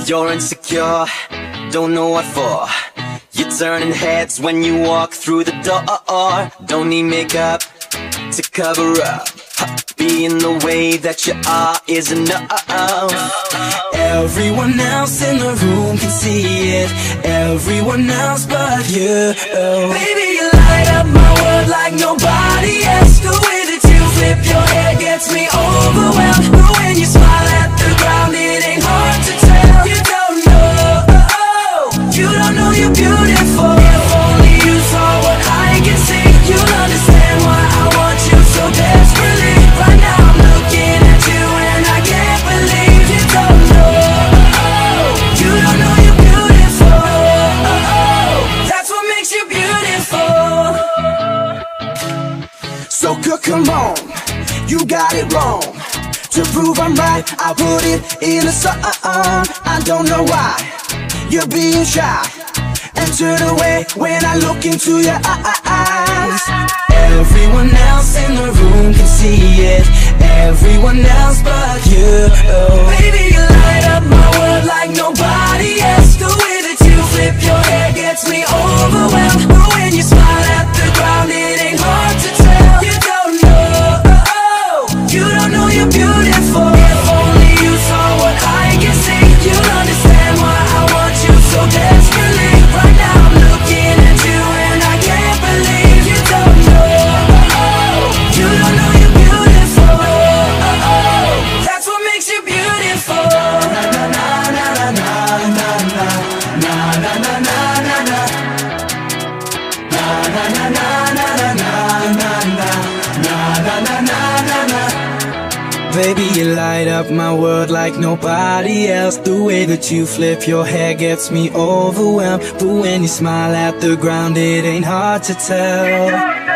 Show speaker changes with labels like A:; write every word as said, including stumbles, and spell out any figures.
A: You're insecure, don't know what for. You're turning heads when you walk through the door. Don't need makeup to cover up. Being the way that you are is enough. Everyone else in the room can see it, everyone else but you. Baby, you light up my world like nobody else. The way that you flip your hair gets me overwhelmed. But when you smile at the ground, it ain't hard to tell. You don't know, you don't know you're beautiful. If only you saw what I can see, you'll understand why I want you so desperately. Right now I'm looking at you and I can't believe you don't know, you don't know you're beautiful. That's what makes you beautiful. So girl, come on, you got it wrong. To prove I'm right, I put it in a song. I don't know why you're being shy and turn away when I look into your eyes. Everyone else in the room can see it, everyone else but you. Baby, you light up my world like nobody else. The way that you flip your hair gets me overwhelmed. But when you smile at the ground, it ain't hard to tell. You don't know, you don't know you're beautiful. If only you saw what I can see, you'll understand why I want you so desperately. Right now I'm looking at you and I can't believe you don't know, you don't know you're beautiful. That's what makes you beautiful. Na na na na na na na na na na na na na na na na na na na na. Baby, you light up my world like nobody else. The way that you flip your hair gets me overwhelmed. But when you smile at the ground, it ain't hard to tell.